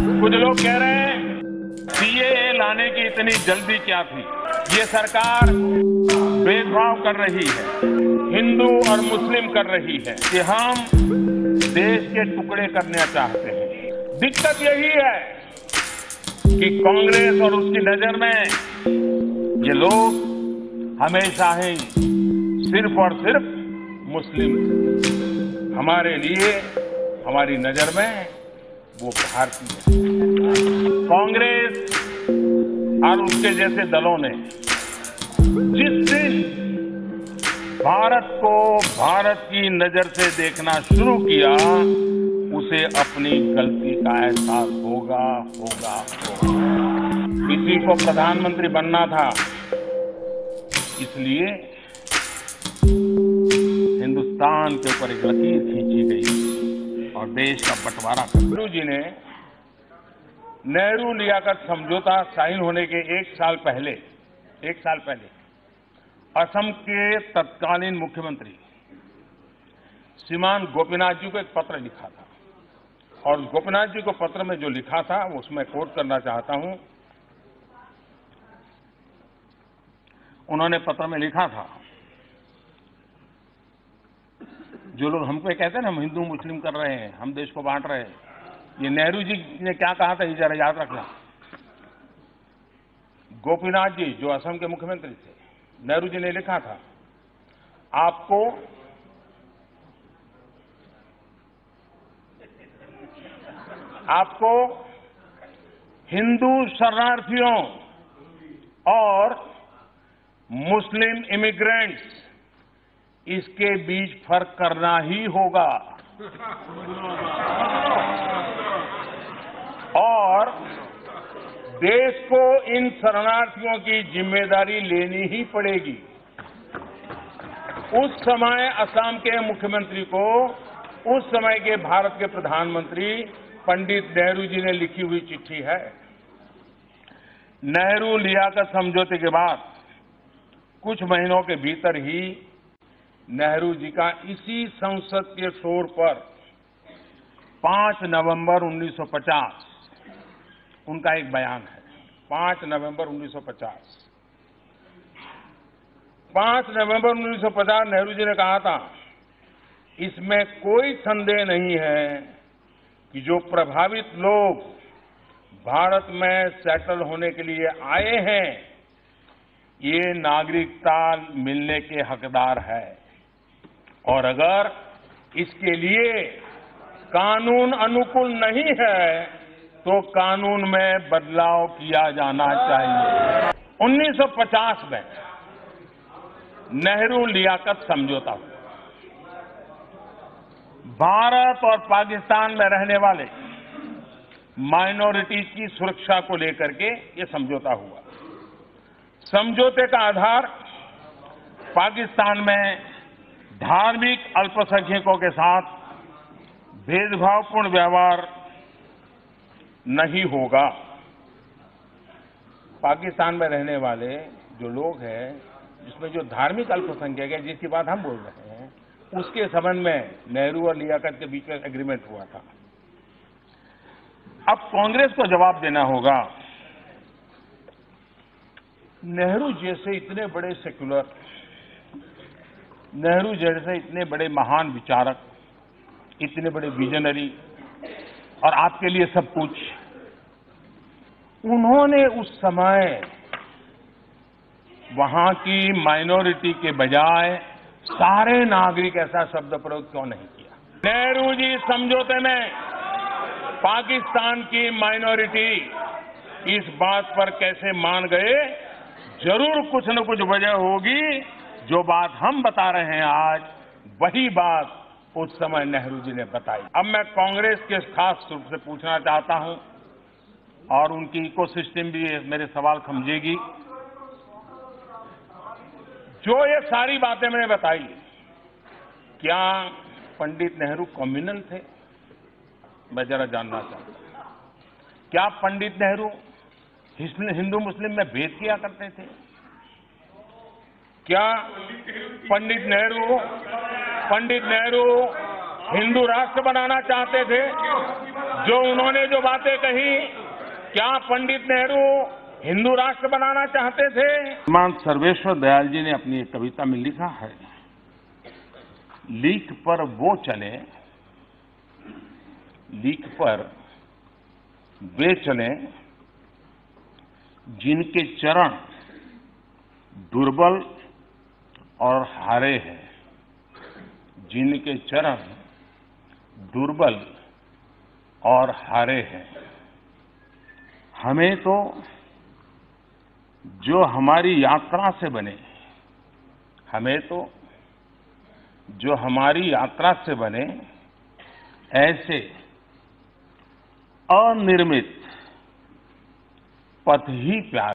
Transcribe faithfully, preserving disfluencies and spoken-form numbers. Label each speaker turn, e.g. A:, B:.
A: कुछ लोग कह रहे हैं सीएए लाने की इतनी जल्दी क्या थी। ये सरकार भेदभाव कर रही है, हिंदू और मुस्लिम कर रही है कि हम देश के टुकड़े करना चाहते हैं। दिक्कत यही है कि कांग्रेस और उसकी नजर में ये लोग हमेशा ही सिर्फ और सिर्फ मुस्लिम थे। हमारे लिए, हमारी नजर में वो भारतीय है। कांग्रेस और उसके जैसे दलों ने जिस दिन भारत को भारत की नजर से देखना शुरू किया, उसे अपनी गलती का एहसास होगा होगा होगा। किसी को प्रधानमंत्री बनना था, इसलिए हिंदुस्तान के ऊपर एक लकीर खींची गई और देश का बंटवारा कर। नेहरू जी ने नेहरू लियाकत समझौता साइन होने के एक साल पहले एक साल पहले असम के तत्कालीन मुख्यमंत्री श्रीमान गोपीनाथ जी को एक पत्र लिखा था, और गोपीनाथ जी को पत्र में जो लिखा था वो उसमें कोट करना चाहता हूं। उन्होंने पत्र में लिखा था, जो लोग हमको कहते हैं ना हम हिंदू मुस्लिम कर रहे हैं, हम देश को बांट रहे हैं, ये नेहरू जी ने क्या कहा था, ये जरा याद रखना। गोपीनाथ जी जो असम के मुख्यमंत्री थे, नेहरू जी ने लिखा था, आपको आपको हिंदू शरणार्थियों और मुस्लिम इमिग्रेंट्स, इसके बीच फर्क करना ही होगा और देश को इन शरणार्थियों की जिम्मेदारी लेनी ही पड़ेगी। उस समय असम के मुख्यमंत्री को उस समय के भारत के प्रधानमंत्री पंडित नेहरू जी ने लिखी हुई चिट्ठी है। नेहरू लियाकत समझौते के बाद कुछ महीनों के भीतर ही नेहरू जी का इसी संसद के फ्लोर पर पांच नवंबर उन्नीस सौ पचास उनका एक बयान है। पांच नवंबर उन्नीस सौ पचास पांच नवंबर उन्नीस सौ पचास नेहरू जी ने कहा था, इसमें कोई संदेह नहीं है कि जो प्रभावित लोग भारत में सेटल होने के लिए आए हैं, ये नागरिकता मिलने के हकदार है, और अगर इसके लिए कानून अनुकूल नहीं है तो कानून में बदलाव किया जाना चाहिए। उन्नीस सौ पचास में नेहरू लियाकत समझौता हुआ। भारत और पाकिस्तान में रहने वाले माइनॉरिटीज की सुरक्षा को लेकर के ये समझौता हुआ। समझौते का आधार पाकिस्तान में धार्मिक अल्पसंख्यकों के साथ भेदभावपूर्ण व्यवहार नहीं होगा। पाकिस्तान में रहने वाले जो लोग हैं, जिसमें जो धार्मिक अल्पसंख्यक है, जिसकी बात हम बोल रहे हैं, उसके संबंध में नेहरू और लियाकत के बीच में एग्रीमेंट हुआ था। अब कांग्रेस को जवाब देना होगा। नेहरू जैसे इतने बड़े सेक्युलर, नेहरू जैसे इतने बड़े महान विचारक, इतने बड़े विजनरी और आपके लिए सब कुछ, उन्होंने उस समय वहां की माइनॉरिटी के बजाय सारे नागरिक ऐसा शब्द प्रयोग क्यों नहीं किया? नेहरू जी समझौते में पाकिस्तान की माइनॉरिटी इस बात पर कैसे मान गए? जरूर कुछ न कुछ वजह होगी। जो बात हम बता रहे हैं आज, वही बात उस समय नेहरू जी ने बताई। अब मैं कांग्रेस के खास रूप से पूछना चाहता हूं, और उनकी इकोसिस्टम भी मेरे सवाल समझेगी। जो ये सारी बातें मैंने बताई, क्या पंडित नेहरू कम्युनल थे? मैं जरा जानना चाहता हूं। क्या पंडित नेहरू हिंदू मुस्लिम में भेद किया करते थे? क्या पंडित नेहरू पंडित नेहरू हिंदू राष्ट्र बनाना चाहते थे? जो उन्होंने जो बातें कही, क्या पंडित नेहरू हिंदू राष्ट्र बनाना चाहते थे? श्रीमान सर्वेश्वर दयाल जी ने अपनी एक कविता में लिखा है, लीक पर वो चले, लीक पर वे चले जिनके चरण दुर्बल और हारे हैं, जिनके चरण दुर्बल और हारे हैं। हमें तो जो हमारी यात्रा से बने, हमें तो जो हमारी यात्रा से बने ऐसे अनिर्मित पथ ही प्यारे